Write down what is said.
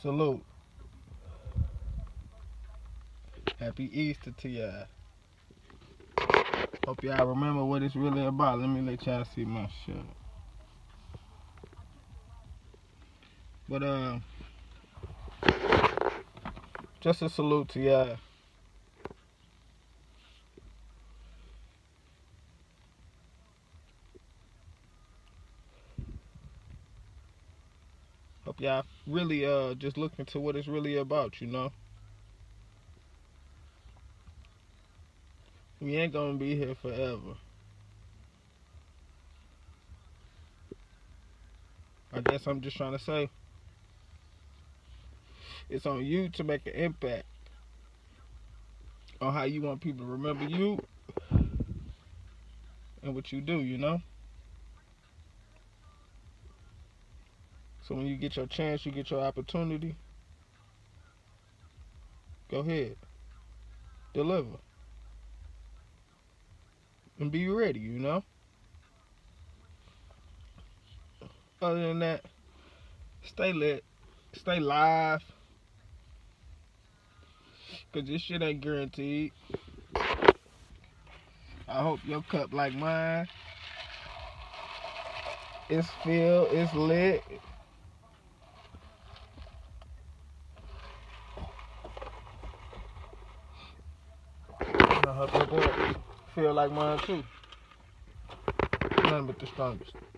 Salute. Happy Easter to y'all. Hope y'all remember what it's really about. Let me let y'all see my shirt. But just a salute to y'all. Hope y'all really just look into what it's really about, you know. We ain't gonna be here forever. I guess I'm just trying to say it's on you to make an impact on how you want people to remember you and what you do, you know. So when you get your chance, you get your opportunity, go ahead, deliver, and be ready, you know. Other than that, stay lit, stay live, cause this shit ain't guaranteed. I hope your cup like mine. It's filled, it's lit. I hope your cup feel like mine too. Nothing but the strongest.